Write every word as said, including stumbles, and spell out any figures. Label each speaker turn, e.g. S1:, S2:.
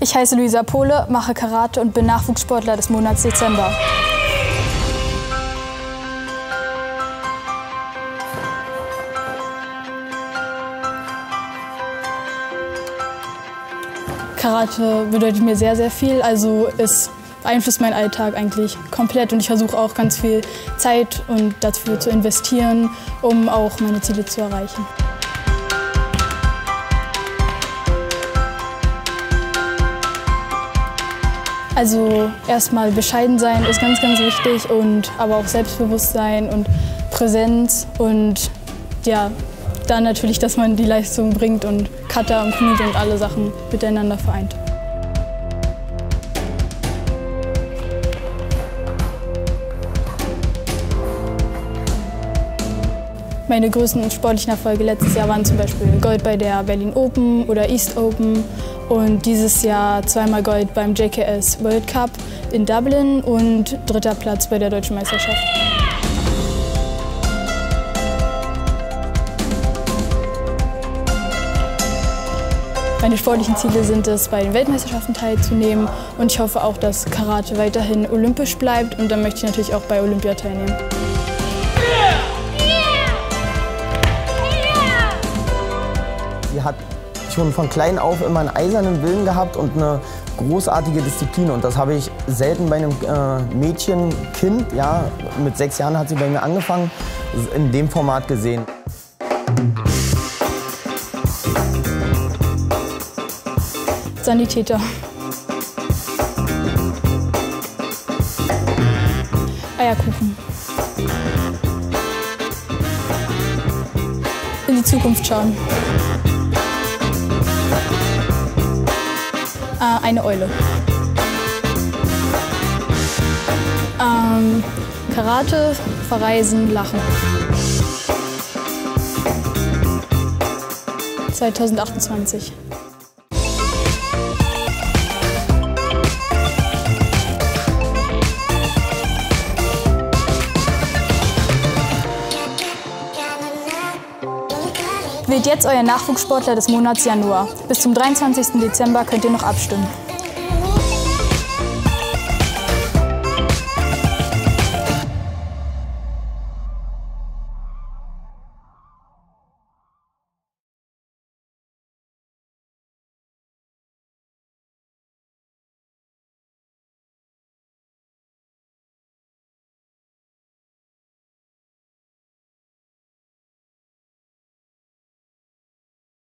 S1: Ich heiße Luisa Pohle, mache Karate und bin Nachwuchssportler des Monats Dezember. Karate bedeutet mir sehr, sehr viel. Also es beeinflusst meinen Alltag eigentlich komplett und ich versuche auch ganz viel Zeit und dafür zu investieren, um auch meine Ziele zu erreichen. Also erstmal bescheiden sein ist ganz, ganz wichtig und aber auch Selbstbewusstsein und Präsenz und ja, dann natürlich, dass man die Leistung bringt und Kata und Kumite und alle Sachen miteinander vereint. Meine größten sportlichen Erfolge letztes Jahr waren zum Beispiel Gold bei der Berlin Open oder East Open und dieses Jahr zweimal Gold beim J K S World Cup in Dublin und dritter Platz bei der Deutschen Meisterschaft. Meine sportlichen Ziele sind es, bei den Weltmeisterschaften teilzunehmen und ich hoffe auch, dass Karate weiterhin olympisch bleibt und dann möchte ich natürlich auch bei Olympia teilnehmen.
S2: Sie hat schon von klein auf immer einen eisernen Willen gehabt und eine großartige Disziplin. Und das habe ich selten bei einem äh, Mädchen, Kind, ja, mit sechs Jahren hat sie bei mir angefangen, in dem Format gesehen.
S1: Sanitäter. Eierkuchen. In die Zukunft schauen. Äh, eine Eule. Ähm, Karate, verreisen, lachen. zweitausendachtundzwanzig. Wählt jetzt euren Nachwuchssportler des Monats Januar. Bis zum dreiundzwanzigsten Dezember könnt ihr noch abstimmen.